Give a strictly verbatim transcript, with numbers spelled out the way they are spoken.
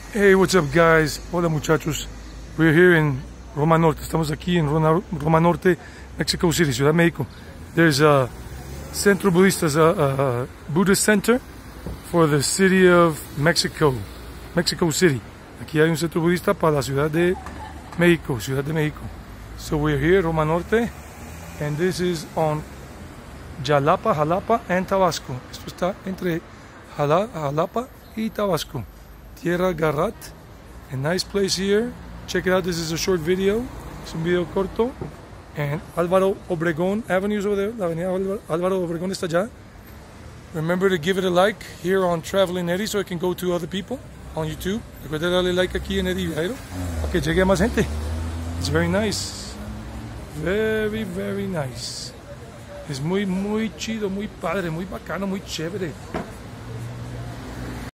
Hey, what's up, guys? Hola, muchachos. We're here in Roma Norte. Estamos aquí en Roma, Roma Norte, Mexico City, Ciudad de México. There's a Centro Buddhist, a, a Buddhist center for the city of Mexico, Mexico City. Aquí hay un centro budista para la Ciudad de México, Ciudad de México. So we're here, Roma Norte, and this is on Jalapa, Jalapa, and Tabasco. Esto está entre Jala, Jalapa y Tabasco. Tierra Garrat, a nice place here. Check it out. This is a short video. Es un video corto. And Álvaro Obregón Avenue is over there. La avenida Álvaro Obregón está allá. Remember to give it a like here on Traveling Eddie so it can go to other people on YouTube. Recuerda darle like aquí en Eddie Viajero para que llegue a más gente. It's very nice. Very, very nice. Es muy, muy chido, muy padre, muy bacano, muy chévere.